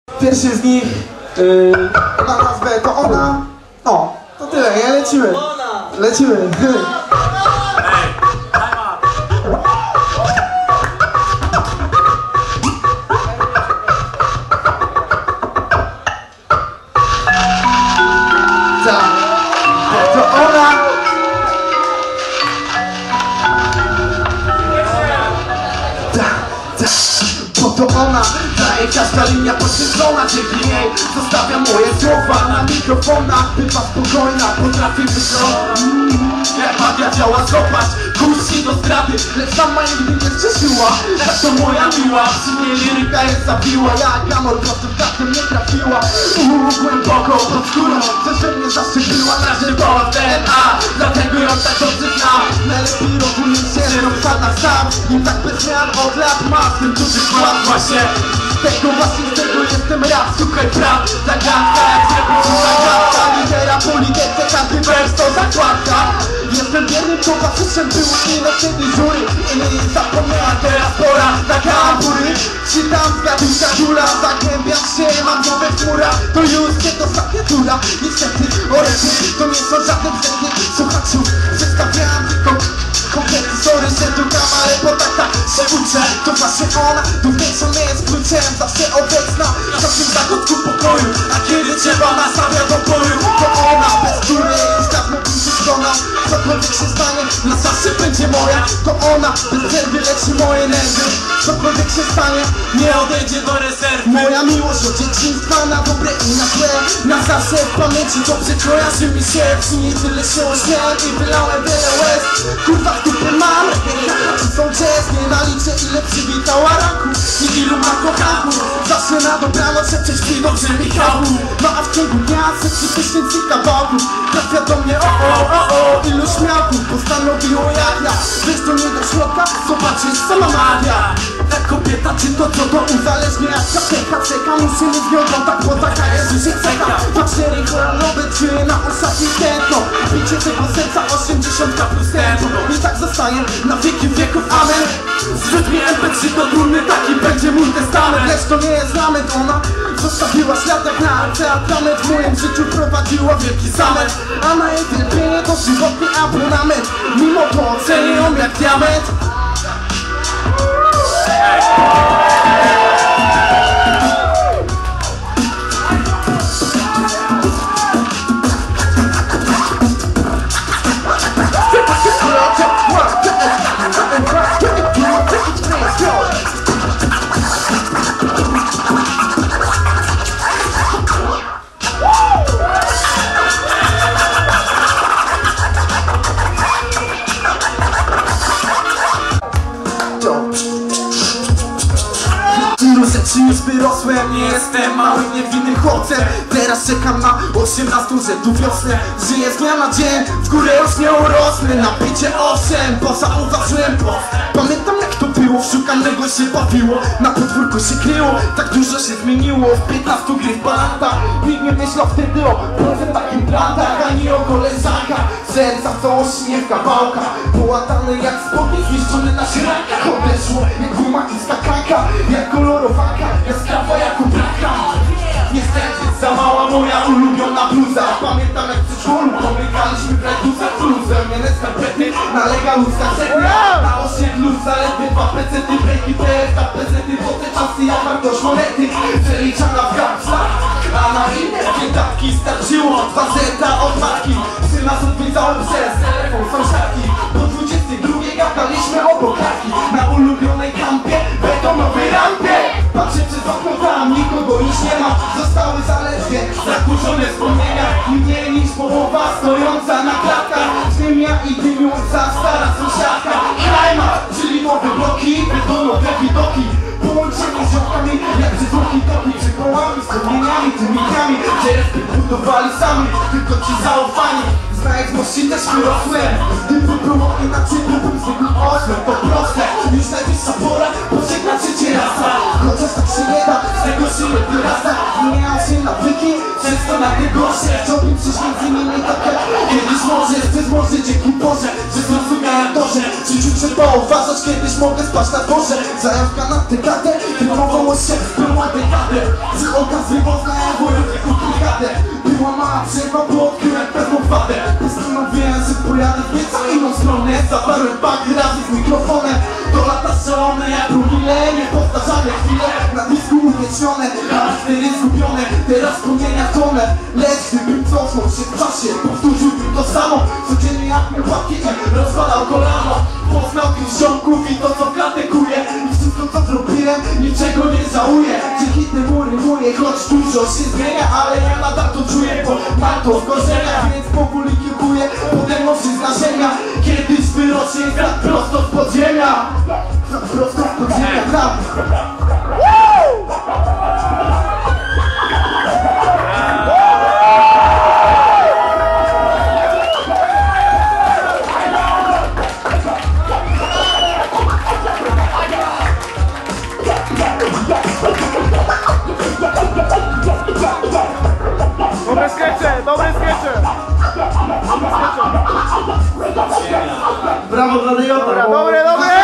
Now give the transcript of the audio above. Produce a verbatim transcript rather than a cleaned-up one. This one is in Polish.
Pierwszy z nich yy, na nazwę to ona. O, to tyle, nie? Lecimy. Lecimy. Tak, to ona. Bo to ona, daje każda linia podświetlona. Dzięki niej zostawiam moje słowa na mikrofonach. Bywa spokojna, potrafi wyglądać mm, jak magia działa, zobacz. Kusi do zdrady, lecz sama nigdy nie zcieszyła. Tak to moja miła, przy niej liryka jest zabiła. Jak amor prostym kartem nie trafiła. Uuu, głęboko pod skórą, coś we mnie zaszczepiła. Na żywo w D N A, dlatego ją tak dobrze znam. Najlepiej rozumiem się, że rozpada sam. Nim tak bez zmian od lat ma w tym duży wkład. Właśnie tego, właśnie z tego jestem rap. Słuchaj praw, zagadka jak zrobić zagadka. Litera po literce, każdy wers to zakładka. Jestem wiernym towarzyszem, było dni nocnej żury. I nie zapomniałem, teraz pora na kambury. Czytam zgadujka dula, zagłębiam się, mam nowe chmura. To już nie dostatnia tura. Niestety, orety, to nie są żadne brzędy. Słuchaczu, przedstawiam tylko konkrety. Sorry, że tu gram, ale po tak tak się uczę. To właśnie ona, tu większą nie jest kluczem. Zawsze obecna, w każdym zakątku pokoju. A kiedy trzeba nastawia do boju, to ona, bez której już dawno bym się zgonał. Cokolwiek się stanie, na zawsze będzie moja. To ona, bez przerwy leczy moje nerwy. Cokolwiek się stanie, nie odejdzie do rezerwy. Moja miłość od dzieciństwa, na dobre i na złe. Na zawsze w pamięci dobrze kojarzy mi się. Przy niej tyle się ośmiałem i wylałem wiele łez. Kurwa w dupie mam, czy są jazz. Nie naliczę ile przywitała ranku i ilu ma kochanków. Zawsze na dobranoc szepczeć śpi dobrze Michałku. No a w ciągu dnia setki tysięcy kawałków. Trafia do mnie o o o o. Ilu śmiałków postanowiło jak ja wyjść do niego środka, zobaczyć sama magia. Ta kobieta czy to co to uzależnia jak kapelka. Czeka, musimy z nią kontakt, bo taka jest życie cecha. Dwa cztery choroby, czy na ostatni tętno. Bicie tego serca osiemdziesiąt plus tętno. I tak zostaje na wieki wieków, amen. Zrzuć mi M P trzy do trumny, taki będzie mój testament. Lecz to nie jest lament, ona zostawiła ślad jak na teatrament. W moim życiu prowadziła wielki zamek, a na jej cierpienie to żywotny abonament. Mimo to ocenię ją jak diament. Czy już wyrosłem, nie jestem małym, niewinnym chłopcem. Teraz czekam na osiemnastą rzędu wiosnę. Żyję z dnia na dzień, w górę już nie urosnę. Napicie owszem, bo zauważyłem po. Pamiętam jak to było, w szukanego się bawiło. Na podwórku się kryło, tak dużo się zmieniło. W piętnastu gry w balantach. Nikt nie myślał wtedy o procent takim plantach, ani o koleżankach. Serca w całości nie w kawałkach. Połatane jak spodnie, zniszczone na szrankach. Odeszło jak guma i skakanka, jak kolorowanka, jaskrawa jak ubraka. Niestety za mała moja ulubiona bluza. Pamiętam jak przy szkolu pomykaliśmy grajdusa bluzem. Miene skarpety na legaluska setnia. Na osiedlu zaledwie dwa pecety, breaki, P F, tak pecety, bo te czasy jak wartość monety przeliczana w kapslach. A na inne dawki starczyło dwa zeta od matki. Przy nas odwiedzały przez telefon sąsiadki. Do dwudziestej drugiej gadaliśmy o bokaki. Na ulubionej kampie, betonowej rampie. Patrzę przez okno tam, nikogo już nie ma. Zostały zaledwie zakurzone wspomnienia. Mniej niż połowa stojąca na klatkach. Ziemia i dymiąca stara sąsiadka. Klimat, czyli nowe bloki, betonowe widoki. Połączenie z ziomkami jak przez łuki toki. Przykołami, wspomnieniami, tymikami. Gdzie respy budowali sami, tylko ci zaufani. Znając mości też wyrosłem. Gdyby było inaczej, byłbym zwykłym oślem. To proste, już najwyższa pora pożegnać życie rasa. Chociaż tak się nie da, z tego siły wyrasta. Zmieniają się nawyki, często na najgorsze. Chciałbym przyjść między nimi tak jak kiedyś może. Przez może dzięki Boże, że zrozumiałem to, że w życiu trzeba uważać. Kiedyś mogę spać na dworze. Zajawka na dekadę, wywołało się w pełną dekadę. Psycholka Że poznałem wojownię komplikatę. Była mała przerwa, bo odkryłem pewną wadę. Postanowiłem, że pojadę w nieco inną stronę. Zawarłem paki razy z mikrofonem. To lata szalone, jak promile, niepowtarzalne chwile. Na dysku uwiecznione, charaktery zgubione. Teraz promienia tonę. Lecz gdybym cofnął się w czasie, powtórzyłbym to samo. Codziennie jak mi łapki i rozwalał kolano. Poznał tych ziomków i to co katekuję. I wszystko co zrobiłem, niczego nie żałuję. Dzięki temu rymuję, choć dużo się zmienia. Ale ja nadal to czuję, bo mam to zgorzenia. Więc powoli kieruję pode mną zdarzenia. Kiedyś wyrośnie tak prosto z podziemia. Tak prosto z podziemia, tak. Dobre skecze, dobre skecze! Brawo dla Dejota! Dobre, dobre!